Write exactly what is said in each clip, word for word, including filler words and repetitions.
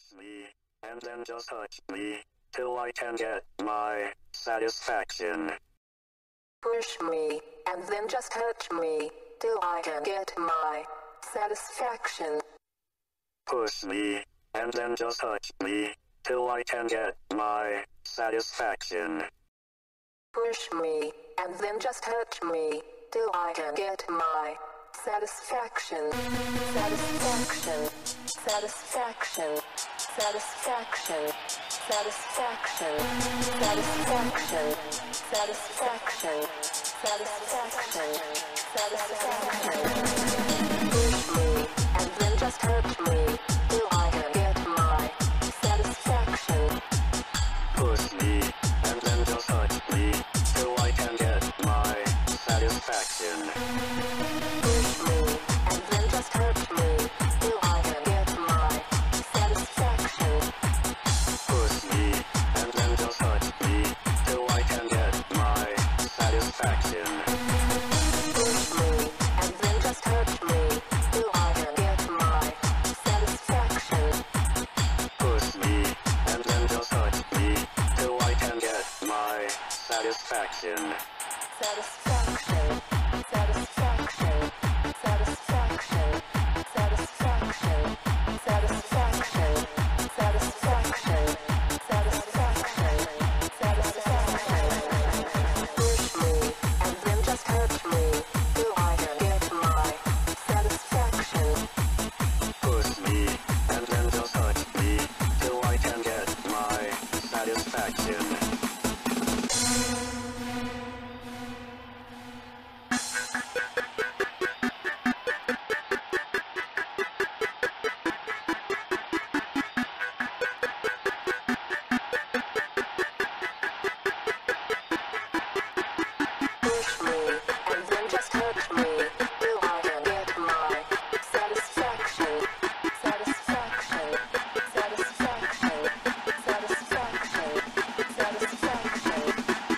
Push me, and then just touch me, till I can get my satisfaction. Push me, and then just touch me, till I can get my satisfaction. Push me, and then just touch me, till I can get my satisfaction. Push me, and then just touch me, till I can get my satisfaction. Satisfaction. Satisfaction. Satisfaction. Satisfaction. Satisfaction. Satisfaction. Satisfaction. Satisfaction. Push me, and then just touch me, till I can get my satisfaction. Push me, and then just touch me, till I can get my satisfaction. Push me, and then just touch me, till I can get my satisfaction. Push me, and then just touch me, till I can get my satisfaction. Push me, and then just touch me, till I can get my satisfaction. Push me, and then just touch me, till I can get my satisfaction. Satisfaction. Satisfaction. Satisfaction. Satisfaction. Satisfaction. Satisfaction. Satisfaction. Satisfaction. Push me, and then just touch me, till I can get my satisfaction. Push me, and then just touch me, till I can get my satisfaction. Push me, and then just touch me, till I can get my satisfaction. Satisfaction. Satisfaction. Satisfaction. Satisfaction.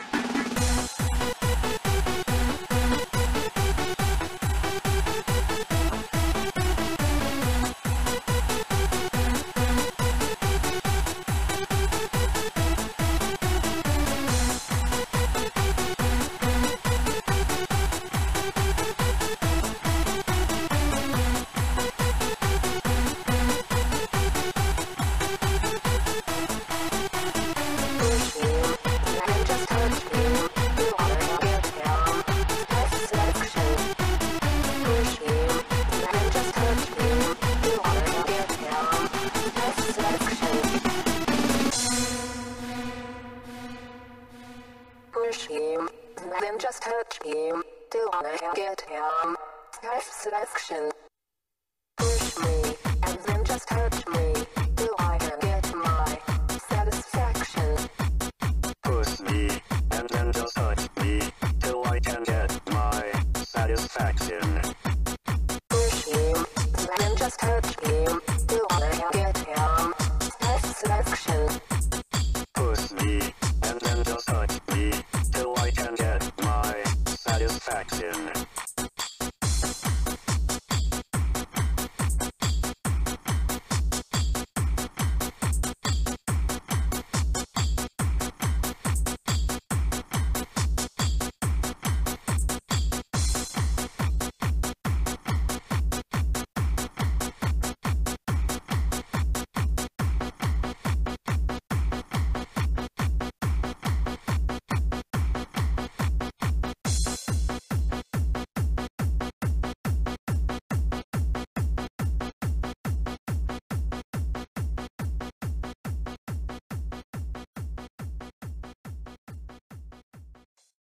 Push me, and just touch me, till I can get my satisfaction. Push me, and just touch me, till I can get my satisfaction. Push him, then just touch him, till I can get him satisfaction. Push me, and then just touch me,